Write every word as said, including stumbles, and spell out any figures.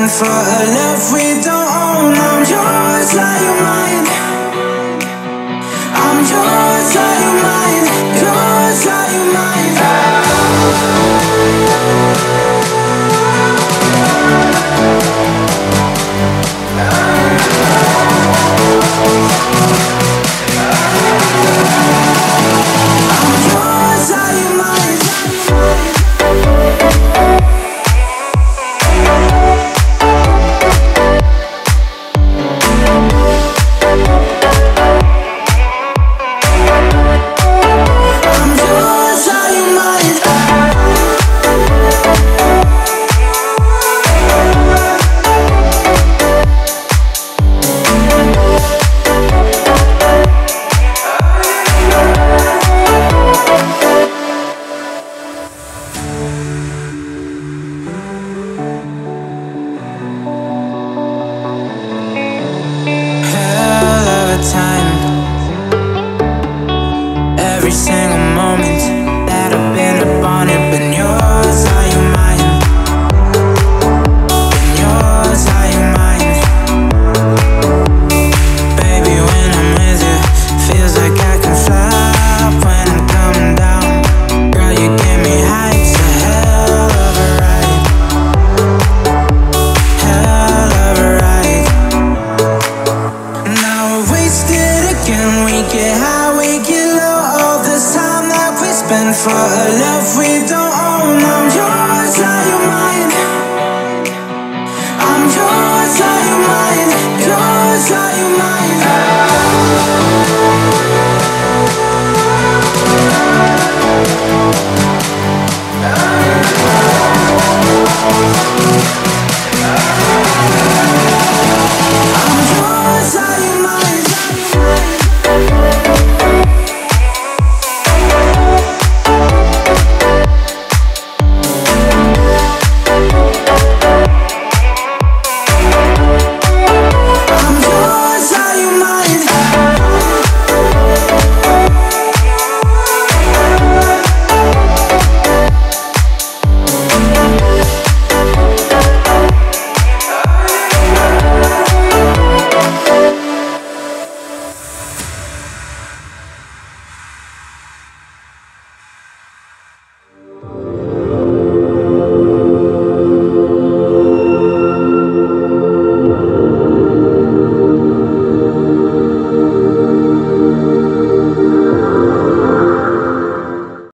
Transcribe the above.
spend for a love we don't own. I'm yours, are you mine? I'm yours, are you mine? Yours, are you mine? Time, every single moment that I've been upon it, been yours, are you mine? Been yours, are you mine? Baby, when I'm with you, feels like I can fly. When I'm coming down, girl, you get me high. It's a hell of a ride, hell of a ride. Now we're wasted again, we get high, we get low. All this time that we spend for a love we don't own. I'm yours, are you mine? I'm yours, are you mine? Yours, are you mine?